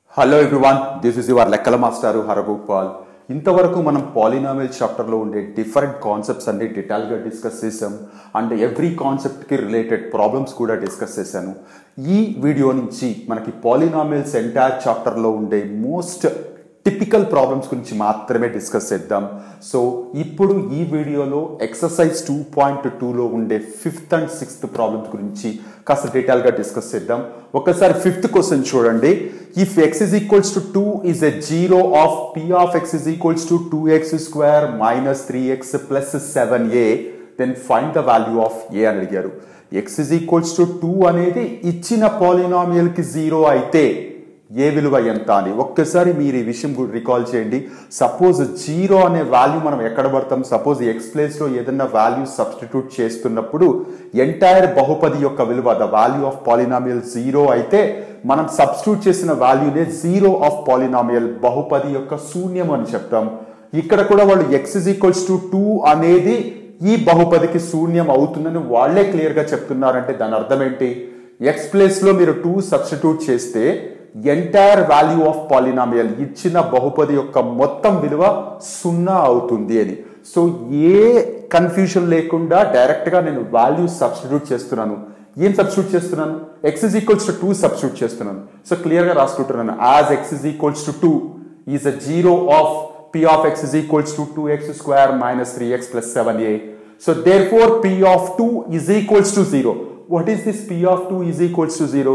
Hello everyone, this is your లెక్కల మాస్టారు హరగోపాల్. ఇంతవరకు మనం పాలినామియల్ చాప్టర్లో ఉండే డిఫరెంట్ కాన్సెప్ట్స్ అన్ని డీటెయిల్గా డిస్కస్ చేసాం. అండ్ ఎవ్రీ కాన్సెప్ట్కి రిలేటెడ్ ప్రాబ్లమ్స్ కూడా డిస్కస్ చేశాను. ఈ వీడియో నుంచి మనకి పాలినామియల్స్ ఎంటైర్ చాప్టర్లో ఉండే మోస్ట్ టిపికల్ ప్రాబ్లమ్స్ గురించి మాత్రమే డిస్కస్ చేద్దాం. సో ఇప్పుడు ఈ వీడియోలో ఎక్సర్సైజ్ 2.2లో ఉండే 5th and 6th ప్రాబ్లమ్స్ గురించి కాస్త డీటెయిల్గా డిస్కస్ చేద్దాం. ఒకసారి 5th క్వశ్చన్ చూడండి. If x is equals to 2 is a zero of p of x is equals to 2x square minus 3x plus 7a, then find the value of a అని అడిగారు. x is equals to 2 అనేది ఇచ్చిన పాలినామియల్కి 0 అయితే ఏ విలువ ఎంత అని ఒక్కసారి మీరు ఈ విషయం రికాల్ చేయండి. సపోజ్ 0 అనే వాల్యూ మనం ఎక్కడ పడతాం? సపోజ్ ఎక్స్ ప్లేస్లో ఏదన్నా వాల్యూ సబ్స్టిట్యూట్ చేస్తున్నప్పుడు ఎంటైర్ బహుపది యొక్క విలువ ద వాల్యూ ఆఫ్ పాలినామియల్ 0 అయితే మనం సబ్స్టిట్యూట్ చేసిన వాల్యూనే 0 ఆఫ్ పాలినామియల్ బహుపది యొక్క శూన్యం అని చెప్తాం. ఇక్కడ కూడా వాళ్ళు x is equals to 2 అనేది ఈ బహుపదికి శూన్యం అవుతుందని వాళ్లే క్లియర్గా చెప్తున్నారంటే దాని అర్థం ఏంటి? ఎక్స్ ప్లేస్లో మీరు 2 సబ్స్టిట్యూట్ చేస్తే ఎంటైర్ వాల్యూ ఆఫ్ పాలినామియల్ ఇచ్చిన బహుపది యొక్క మొత్తం విలువ 0 అవుతుంది అని. సో ఏ కన్ఫ్యూజన్ లేకుండా డైరెక్ట్గా నేను వాల్యూ సబ్స్టిట్యూట్ చేస్తున్నాను. ఏం సబ్స్టిట్యూట్ చేస్తున్నాను? x is equals to 2 substitute చేస్తున్నాను. సో క్లియర్గా రాసుకుంటున్నాను. As x is equals to 2 is a zero of p of x is equals to 2x square minus 3x plus 7a. So therefore p of 2 is equals to 0. What is this p of 2 is equals to 0?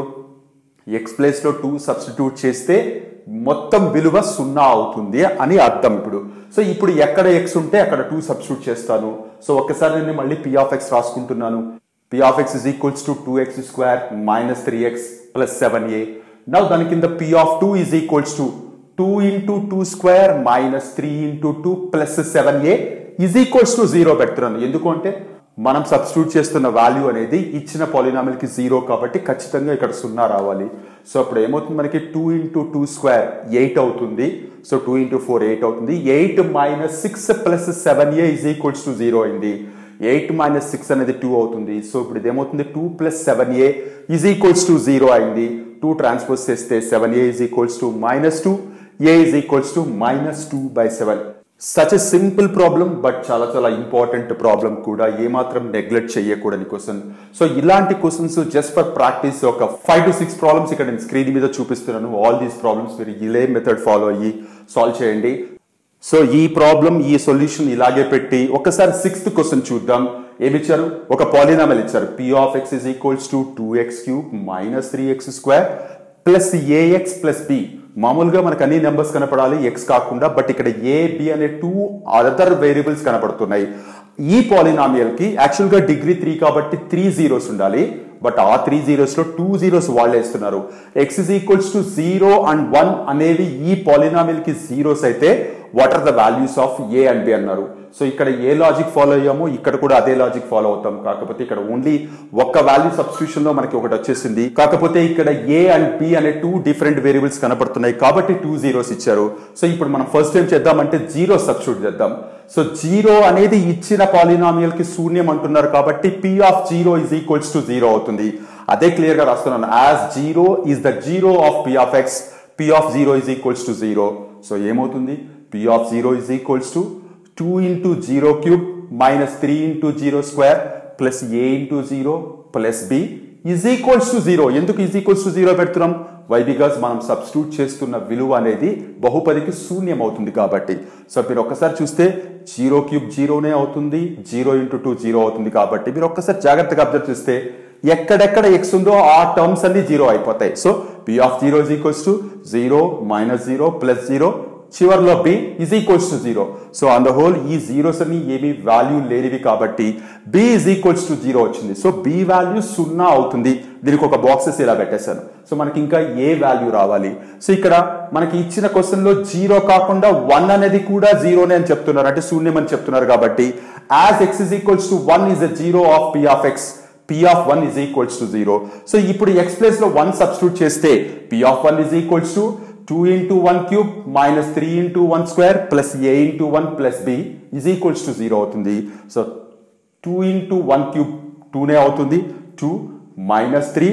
x ప్లేస్లో 2 substitute చేస్తే మొత్తం విలువ 0 అవుతుంది అని అర్థం. So ఇప్పుడు ఎక్కడ x ఉంటే అక్కడ 2 సబ్స్టిట్యూట్ చేస్తాను. సో ఒక్కసారి నేను మళ్ళీ p of x రాసుకుంటున్నాను. p of x is equals to 2x square minus 3x plus 7a. Now దాని కింద p of 2 is equals to 2 into 2 square minus 3 into 2 plus 7a is equals to 0 పెడుతున్నాను. ఎందుకు అంటే మనం substitute చేస్తున్న value అనేది ఇచ్చిన పాలినామియల్కి 0 కాబట్టి ఖచ్చితంగా ఇక్కడ 0 రావాలి. సో అప్పుడు ఏమవుతుంది? మనకి 2 into 2 square 8 అవుతుంది. సో 2 into 4 8 అవుతుంది. 8 minus 6 plus 7a is equals to 0 అయింది. 8 minus 6 అనేది 2 అవుతుంది. సో ఇప్పుడు ఇదేమవుతుంది? 2 plus 7a is equals to 0 అయింది. 2 ట్రాన్స్పోజ్ చేస్తే 7a is equals to minus 2, a is equals to minus 2 by 7. Such a simple problem, but చాలా చాలా important problem కూడా, ఏమాత్రం నెగ్లెక్ట్ చేయకూడని క్వశ్చన్. సో ఇలాంటి క్వశ్చన్స్ జస్ట్ ఫర్ ప్రాక్టీస్ ఒక 5 to 6 problems ఇక్కడ నేను స్క్రీన్ మీద చూపిస్తున్నాను. ఆల్ దీస్ ప్రాబ్లమ్స్ మీరు ఇలే మెథడ్ ఫాలో అయ్యి సాల్వ్ చేయండి. సో ఈ ప్రాబ్లం ఈ సొల్యూషన్ ఇలాగే పెట్టి ఒకసారి 6th క్వశ్చన్ చూద్దాం. ఏమిచ్చారు? ఒక పాలినామియల్ ఇచ్చారు. p of x is equals to 2x cube minus 3x square plus ax plus b. మామూలుగా మనకు అన్ని నెంబర్స్ కనపడాలి x కాకుండా, బట్ ఇక్కడ a b అనే 2 అదర్ వేరియబుల్స్ కనపడుతున్నాయి. ఈ పాలినామియల్ కి యాక్చువల్ గా డిగ్రీ 3 కాబట్టి 3 zeros ఉండాలి, బట్ ఆ 3 zeros లో 2 zeros వాళ్ళే ఇస్తున్నారు. x is equals to 0 and 1 అనేవి ఈ పాలినామియల్ కి zeros అయితే what are the values of a and b అన్నారు. సో ఇక్కడ ఏ లాజిక్ ఫాలో అయ్యామో ఇక్కడ కూడా అదే లాజిక్ ఫాలో అవుతాం. కాకపోతే ఇక్కడ ఓన్లీ ఒక్క వాల్యూ సబ్స్టిట్యూషన్ లో మనకి ఒకటి వచ్చేసింది. కాకపోతే ఇక్కడ a అండ్ b అనే 2 డిఫరెంట్ వేరియబుల్స్ కనపడుతున్నాయి కాబట్టి 2 zeros ఇచ్చారు. సో ఇప్పుడు మనం ఫస్ట్ ఏం చేద్దామంటే 0 సబ్స్టిట్యూట్ చేద్దాం. సో 0 అనేది ఇచ్చిన పాలినామియల్ కి శూన్యం అంటున్నారు కాబట్టి p of 0 is equals to 0 అవుతుంది. అదే క్లియర్ గా రాస్తున్నాను. As 0 is the 0 of p of x, p of 0 is equals to 0. So ఏమవుతుంది? p of 0 is equals to 2 into 0 cube minus 3 into 0 square plus a into 0 plus b is equals to 0. ఎందుకు is equals to 0 పెడుతున్నాం? Why? Because మనం substitute చేస్తున్న విలువ అనేది బహుపదికి శూన్యం అవుతుంది కాబట్టి. సో మీరు ఒక్కసారి చూస్తే 0 క్యూబ్ 0నే అవుతుంది, 0 into 2 0 అవుతుంది కాబట్టి మీరు ఒక్కసారి జాగ్రత్తగా అబ్జర్వ్ చేస్తే ఎక్కడెక్కడ x ఉందో ఆ టర్మ్స్ అన్ని 0 అయిపోతాయి. So p of 0 is equals to 0 minus 0 plus 0, చివర్లో b is equals to 0. So on the whole ఈ జీరోస్ అన్ని ఏమి వాల్యూ లేనివి కాబట్టి b is equals to 0 వచ్చింది. సో b వాల్యూ 0 అవుతుంది. దీనికి ఒక బాక్సెస్ ఇలా పెట్టేశాను. సో మనకి ఇంకా ఏ వాల్యూ రావాలి? సో ఇక్కడ మనకి ఇచ్చిన క్వశ్చన్ లో 0 కాకుండా 1 అనేది కూడా 0నే అని చెప్తున్నారు, అంటే శూన్యం అని చెప్తున్నారు కాబట్టి as x is equals to 1 is a 0 of p of x, p of 1 is equals to 0. So ఇప్పుడు x ప్లేస్ లో 1 సబ్స్టిట్యూట్ చేస్తే p of 1 is equals to 2 into 1 cube minus 3 into 1 square plus a into 1 plus b is equals to 0 అవుతుంది. So 2 into 1 cube 2నే అవుతుంది. 2 minus 3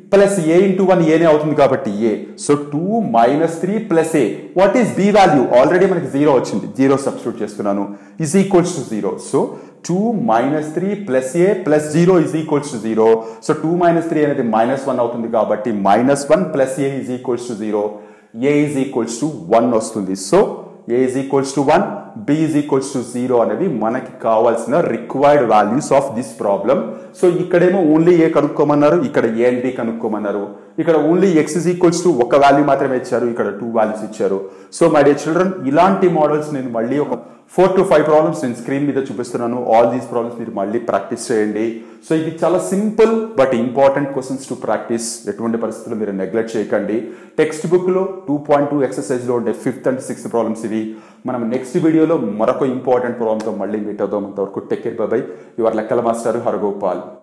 plus ఏ into 1 ఏనే అవుతుంది కాబట్టి a. So 2 minus 3 plus a. What is b value? Already మనకి 0 వచ్చింది, 0 substitute చేస్తున్నాను, is equals to 0. So 2 minus 3 plus a plus 0 is equals to 0. So 2 minus 3 అనేది -1 అవుతుంది కాబట్టి -1 plus a is equals to 0. A is equals to 1 వస్తుంది. So a is equals to 1, b is equals to 0 అనేవి మనకి కావాల్సిన required values of this problem. So ఇక్కడేమో only a కనుక్కోమన్నారు, ఇక్కడ ఏ అండ్ బి కనుక్కోమన్నారు. ఇక్కడ only x is equals to ఒక వాల్యూ మాత్రమే ఇచ్చారు, ఇక్కడ 2 వాల్యూస్ ఇచ్చారు. సో మై డియర్ చిల్డ్రన్, ఇలాంటి మోడల్స్ నేను మళ్ళీ ఒక 4 to 5 ప్రాబ్లమ్స్ నేను స్క్రీన్ మీద చూపిస్తున్నాను. ఆల్ దీస్ ప్రాబ్లమ్స్ మీరు మళ్ళీ ప్రాక్టీస్ చేయండి. సో ఇది చాలా simple but important questions to practice. ఎటువంటి పరిస్థితుల్లో మీరు నెగ్లెక్ట్ చేయకండి. టెక్స్ట్ బుక్ లో 2.2 ఎక్సర్సైజ్ లో ఉండే 5th and 6th ప్రాబ్లమ్స్ ఇవి. మనం నెక్స్ట్ వీడియోలో మరొక ఇంపార్టెంట్ ప్రాబ్లమ్ తో మళ్ళీ మీట్ అవుదాం. అంతవరకు take care, bye bye. Your లెక్కల మాస్టర్ హరగోపాల్.